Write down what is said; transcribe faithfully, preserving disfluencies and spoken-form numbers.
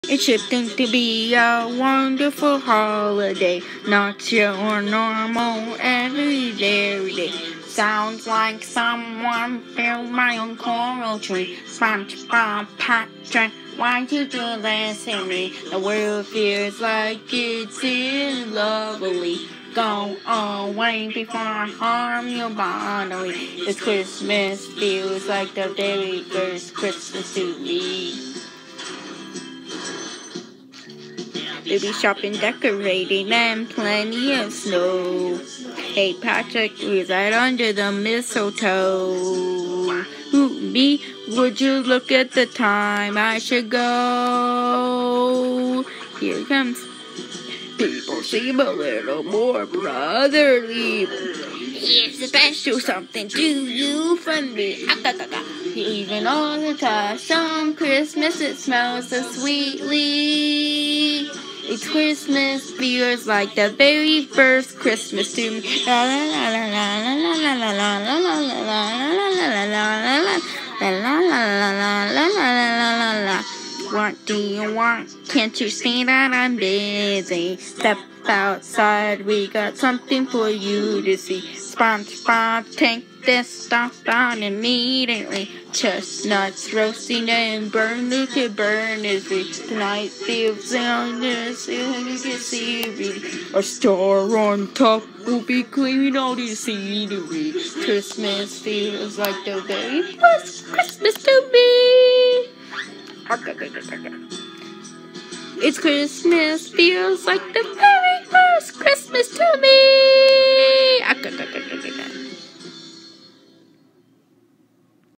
It's shifting to be a wonderful holiday, not your normal everyday day. Sounds like someone filled my own coral tree. SpongeBob, Patrick, why did you listen to me? The world feels like it's in lovely. Go away before I harm you bodily. This Christmas feels like the very first Christmas to me. We'll be shopping, decorating, and plenty of snow. Hey Patrick, who's right under the mistletoe? Ooh, me, would you look at the time I should go? Here it comes. People seem a little more brotherly. Here's a special something to you from me. Even on the time, some Christmas, it smells so sweetly. It's Christmas feels like the very first Christmas to me. La la la la la la la la la la la la la la la. What do you want? Can't you see that I'm busy? Step outside, we got something for you to see. SpongeBob, take this stuff out immediately. Chestnuts roasting and burning to burn is free. Tonight feels on this, and you can see it. A star on top will be cleaning all the scenery. Christmas feels like the very first Christmas to me. It's Christmas feels like the very first Christmas to me.